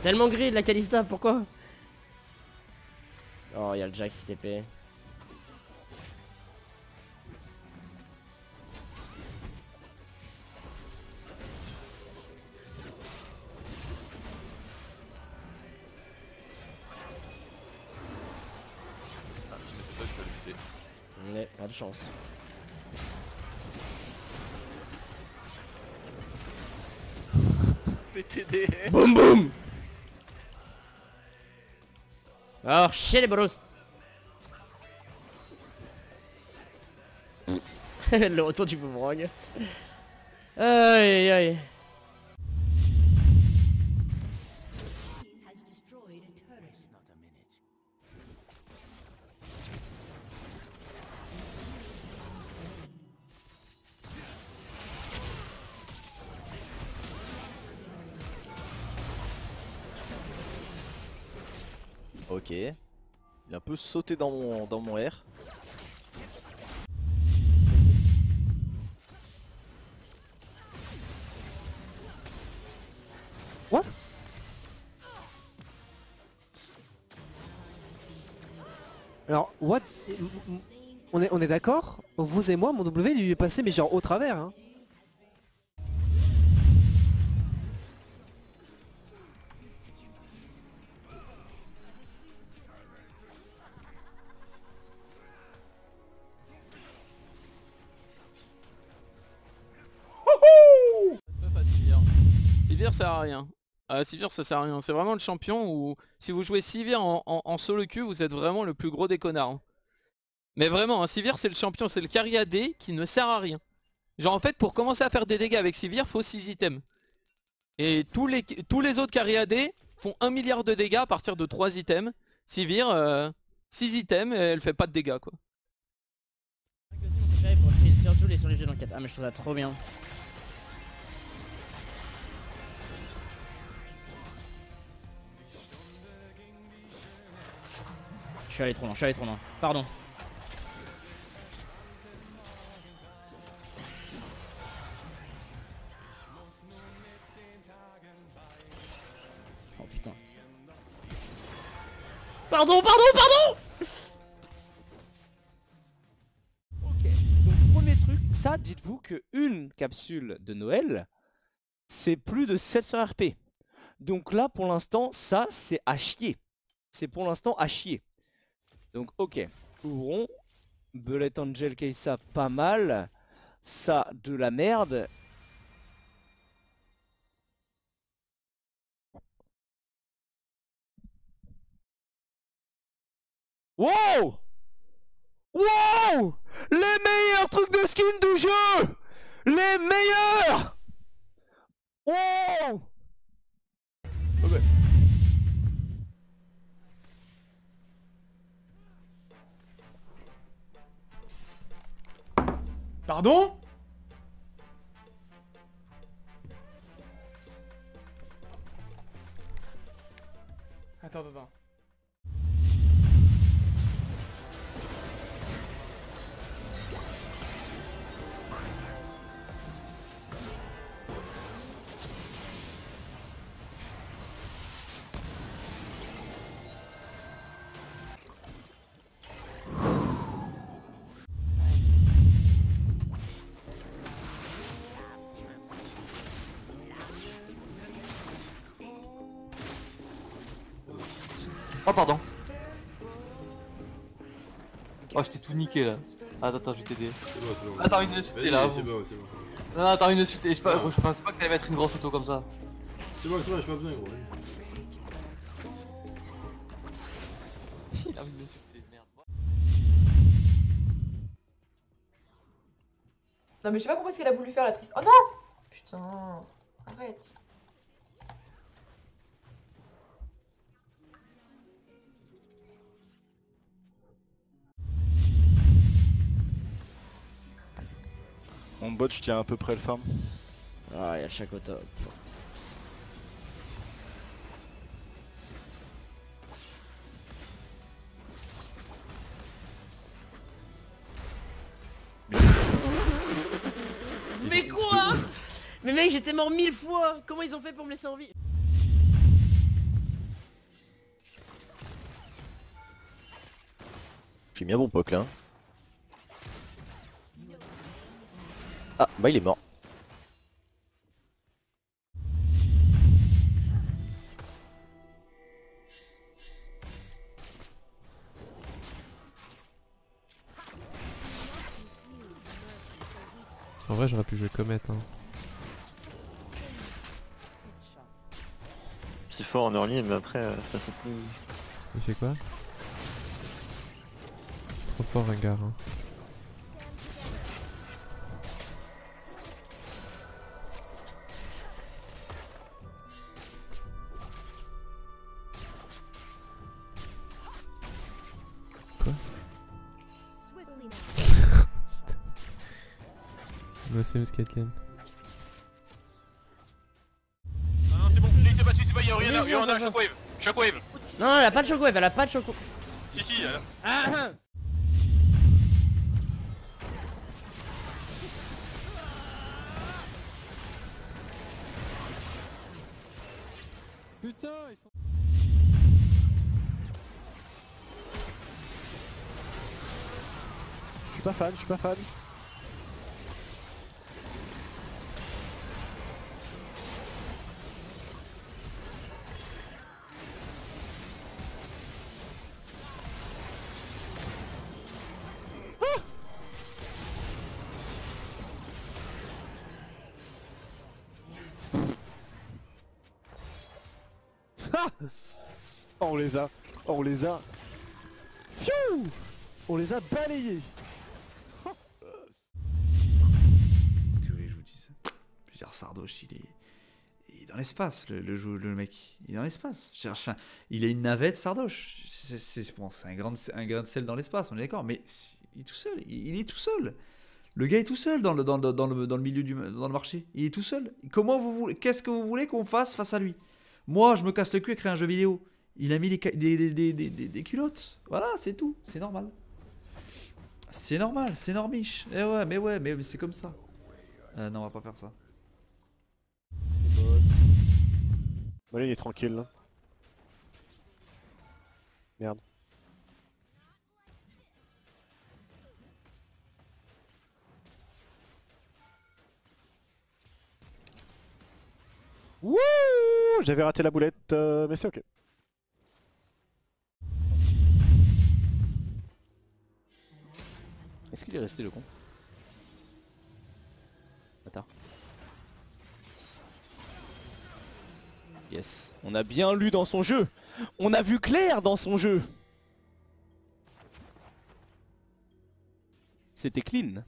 Tellement gris de la Kalista, pourquoi? Oh, il y a le Jax TP. Ah, tu m'as fait ça, tu t'as lutté. Mais pas de chance. PTD. Boum boum. Oh, chier les bolos. Le retour du boomerang. Aïe aïe. Ok. Il a un peu sauté dans mon R. What? Alors, what? On est d'accord? Vous et moi, mon W lui est passé mais genre au travers hein. Sivir sert à rien. Sivir ça sert à rien. C'est vraiment le champion où si vous jouez Sivir en solo queue, vous êtes vraiment le plus gros des connards. Hein. Mais vraiment, hein, Sivir c'est le champion, c'est le carry AD qui ne sert à rien. Genre en fait pour commencer à faire des dégâts avec Sivir, faut 6 items. Et tous les autres carry AD font 1 milliard de dégâts à partir de 3 items. Sivir, 6 items et elle fait pas de dégâts quoi. C'est aussi mon préféré pour le shield, surtout sur les jeux d'enquête. Ah mais je trouve ça trop bien. Je suis allé trop loin, pardon. Oh putain. Pardon. Ok, donc premier truc, ça dites-vous que une capsule de Noël, c'est plus de 700 RP. Donc là pour l'instant, ça c'est à chier. C'est pour l'instant à chier. Donc ok, ouvrons. Bullet Angel Kai'Sa pas mal. Ça de la merde. Wow! Wow! Les meilleurs trucs de skin du jeu! Les meilleurs! Wow! Ok. Pardon? Attends. Oh pardon. Oh je t'ai tout niqué là. Attends je vais t'aider. C'est bon. Attends une insulté là. C'est bon. Non attends une insulté. Je pensais pas que t'allais mettre une grosse auto comme ça. C'est bon, j'ai pas besoin gros. Il a envie de m'insulter, merde. Non mais je sais pas pourquoi est-ce qu'elle a voulu faire la triste. Oh non! Putain, arrête. Mon bot, je tiens à peu près le farm. Ah, il y a chaque au top. Mais quoi? Mais mec, j'étais mort 1000 fois. Comment ils ont fait pour me laisser en vie? J'ai mis un bon poke là. Ah bah il est mort. En vrai j'aurais pu jouer Comet hein. C'est fort en early mais après ça c'est plus... Il fait quoi? Trop fort Rengar hein. Quoi? No Sims Caitlyn. Non non c'est bon, c'est pas, il y a un shockwave. Shockwave. Non, non, elle a pas de shockwave, elle a pas de shockwave. Si, elle a... Ah. Putain ils sont... Je suis pas fan, je suis pas fan. Oh, on les a, on les a. Pfiou, on les a balayés. Ce que je vous dis, je veux dire Sardoche il est dans l'espace, le mec, il est dans l'espace. Enfin, il a une navette Sardoche. C'est bon, un grain de sel dans l'espace, on est d'accord, mais il est tout seul, il est tout seul. Le gars est tout seul dans le milieu dans le marché. Il est tout seul. Comment vous voulez, qu'est-ce que vous voulez qu'on fasse face à lui? Moi, je me casse le cul à créer un jeu vidéo. Il a mis des culottes. Voilà, c'est tout. C'est normal. C'est normal, c'est normiche. Eh ouais, mais c'est comme ça. Non, on va pas faire ça. Bon, là, il est tranquille. Là. Merde. Wouh! J'avais raté la boulette, mais c'est ok. Est-ce qu'il est resté le con? Attends. Yes. On a bien lu dans son jeu. On a vu clair dans son jeu. C'était clean.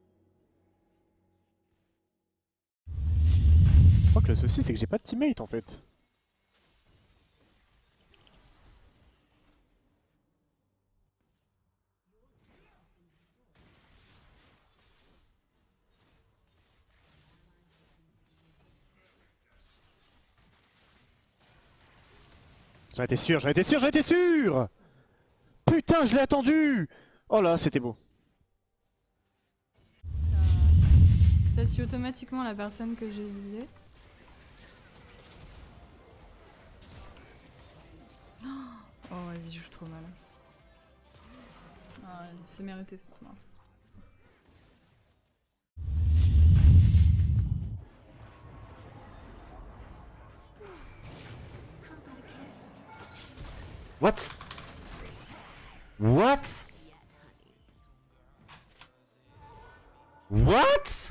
Je crois que le souci c'est que j'ai pas de teammate en fait. J'en étais sûr, j'en étais sûr, j'en étais sûr! Putain, je l'ai attendu! Oh là, c'était beau. Ça suit automatiquement la personne que j'ai visée. Oh vas-y, je joue trop mal. Ah, c'est mérité cette mort. What? What? What?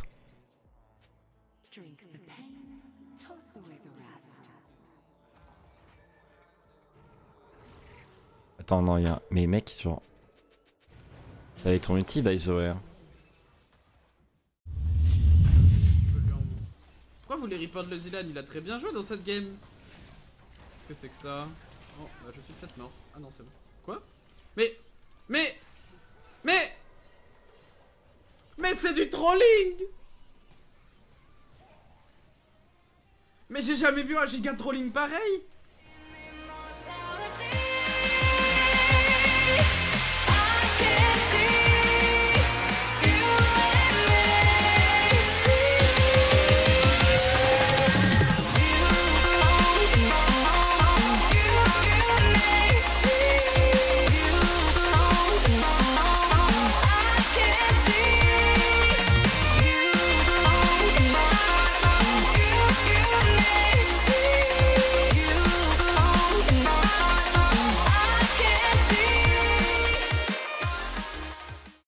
Attends, non, il y a... Mais mec, genre... T'avais ton ulti, by the way. Pourquoi vous les report le Zilan? Il a très bien joué dans cette game. Qu'est-ce que c'est que ça? Oh, bah je suis peut-être mort. Ah non, c'est bon. Quoi? Mais c'est du trolling! Mais j'ai jamais vu un giga trolling pareil!